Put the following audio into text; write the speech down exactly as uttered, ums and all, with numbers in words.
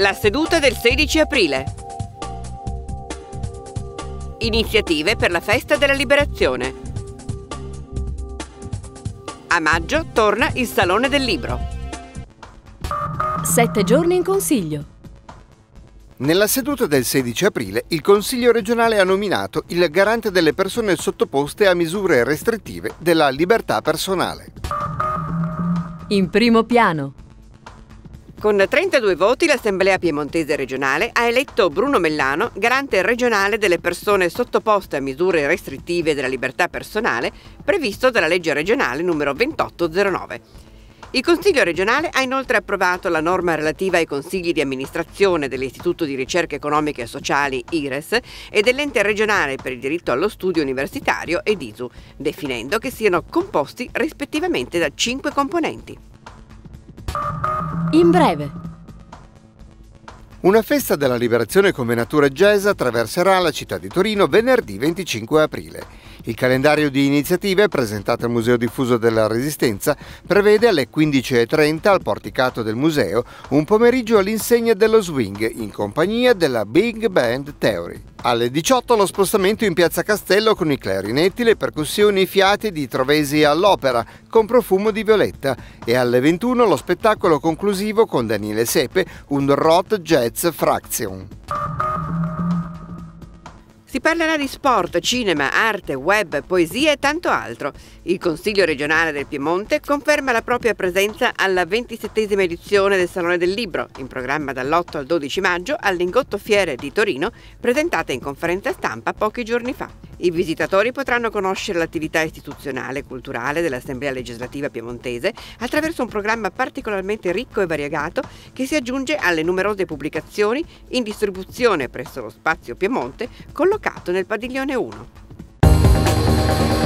La seduta del sedici aprile. Iniziative per la festa della liberazione. A maggio torna il Salone del Libro. Sette giorni in consiglio. Nella seduta del sedici aprile il Consiglio regionale ha nominato il garante delle persone sottoposte a misure restrittive della libertà personale. In primo piano. Con trentadue voti l'Assemblea piemontese regionale ha eletto Bruno Mellano garante regionale delle persone sottoposte a misure restrittive della libertà personale previsto dalla legge regionale numero ventotto zero nove. Il Consiglio regionale ha inoltre approvato la norma relativa ai consigli di amministrazione dell'Istituto di Ricerche Economiche e Sociali I R E S e dell'Ente regionale per il diritto allo studio universitario ed I S U, definendo che siano composti rispettivamente da cinque componenti. In breve. Una festa della liberazione con venatura jazz attraverserà la città di Torino venerdì venticinque aprile. Il calendario di iniziative presentate al Museo Diffuso della Resistenza prevede alle quindici e trenta al porticato del museo un pomeriggio all'insegna dello swing in compagnia della Big Band Theory. Alle diciotto lo spostamento in Piazza Castello con i clarinetti, le percussioni e i fiati di Trovesi all'Opera con profumo di violetta e alle ventuno lo spettacolo conclusivo con Daniele Sepe, un Rot Jazz Fraction. Si parlerà di sport, cinema, arte, web, poesia e tanto altro. Il Consiglio regionale del Piemonte conferma la propria presenza alla ventisettesima edizione del Salone del Libro, in programma dall'otto al dodici maggio al Lingotto Fiere di Torino, presentata in conferenza stampa pochi giorni fa. I visitatori potranno conoscere l'attività istituzionale e culturale dell'Assemblea legislativa piemontese attraverso un programma particolarmente ricco e variegato che si aggiunge alle numerose pubblicazioni in distribuzione presso lo Spazio Piemonte collocato nel padiglione uno.